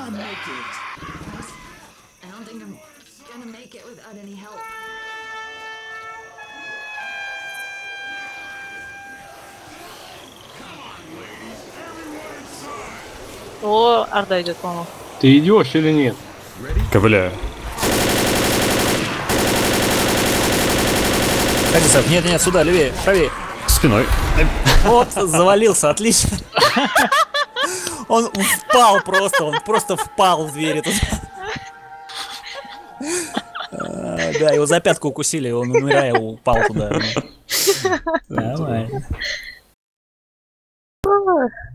О, Орда идет, по-моему. Ты идешь или нет? Ковыляю. Хадисов, нет, сюда, левее, правее. Спиной. Вот, завалился, отлично. Он впал просто, впал в двери тут. Да, его за пятку укусили, он, умирая, упал туда. Нормально.